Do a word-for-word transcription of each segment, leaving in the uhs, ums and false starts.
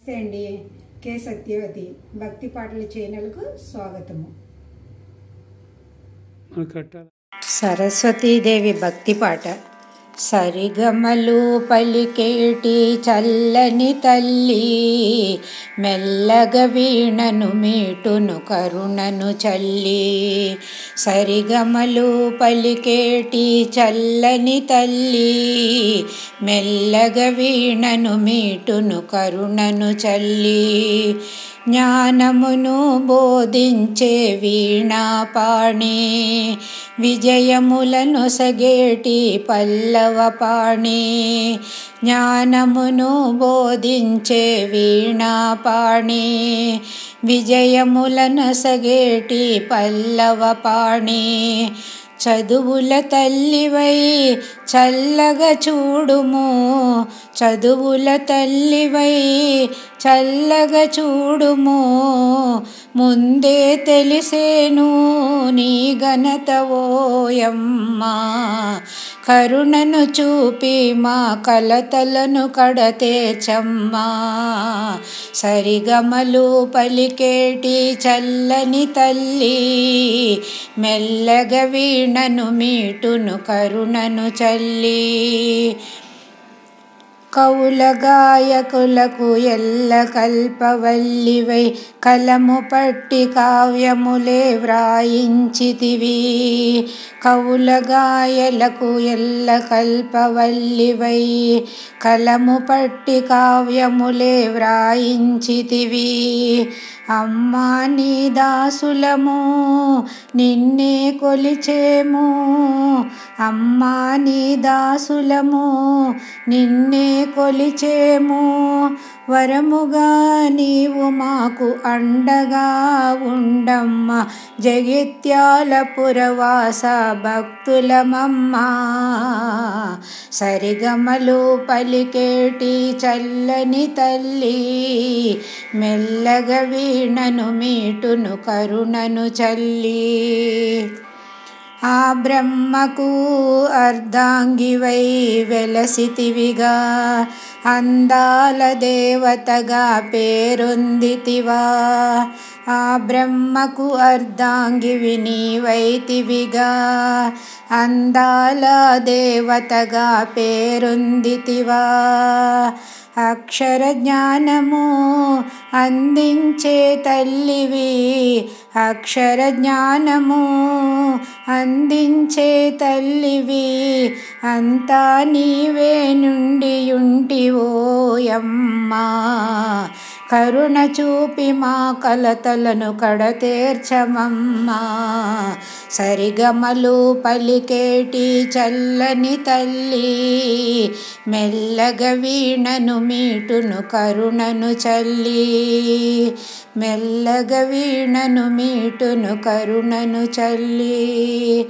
నమస్తే అండి. కే సత్యవతి భక్తి పాటల ఛానల్కు స్వాగతము. సరస్వతీదేవి భక్తి పాట. సరిగమలు పలికేటి చల్లని తల్లి, మెల్లగ వీణను మీటును కరుణను చల్లి. సరిగమలు పలికేటి చల్లని తల్లి, మెల్లగ వీణను మీటును కరుణను చల్లి. జ్ఞానమును బోధించే వీణాపాణి, విజయములను సగేటి పల్లవపాణి. జ్ఞానమును బోధించే వీణాపాణి, విజయములను సగేటి పల్లవపాణి. చదువుల తల్లివై చల్లగా చూడుము, చదువుల తల్లివై చల్లగా చూడుము. ముందే తెలిసేను నీ ఘనత ఓయమ్మా, కరుణను చూపి మా కలతలను కడతేర్చమ్మా. సరిగమలు పలికేటి చల్లని తల్లి, మెల్లగ వీణను మీటును కరుణను చల్లి. కవుల గాయకులకు ఎల్ల కల్పవల్లివై, కలము పట్టి కావ్యములే వ్రాయించితివి. కవుల గాయలకు ఎల్ల కల్పవల్లివై, కలము పట్టి కావ్యములే వ్రాయించితివి. అమ్మా నీ దాసులము నిన్నే కొలిచేము, అమ్మా నీ దాసులము నిన్నే కొలిచేము. వరముగా నీవు మాకు అండగా ఉండమ్మ, జగిత్యాల పురవాస భక్తులమమ్మా. సరిగమలు పలికేటి చల్లని తల్లి, మెల్లగ వీణను మీటును కరుణను చల్లి. ఆ బ్రహ్మకు అర్ధాంగివై వెలసితివిగా, అందాల దేవతగా పేరొందితివా. ఆ బ్రహ్మకు అర్ధాంగివి నీవైతివిగా, అందాల దేవతగా పేరొందితివా. అక్షర జ్ఞానము అందించే తల్లివి, అక్షర జ్ఞానము అందించే తల్లివి. అంతా నీవే నుండి ఉంటివోయమ్మా, కరుణ చూపి మా కలతలను కడతేర్చమమ్మా. సరిగమలు పలికేటి చల్లని తల్లి, మెల్లగ వీణను మీటును కరుణను చల్లి. మెల్లగ వీణను మీటును కరుణను చల్లి,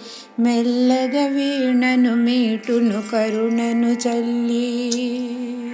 మెల్లగ వీణను మీటును కరుణను చల్లి.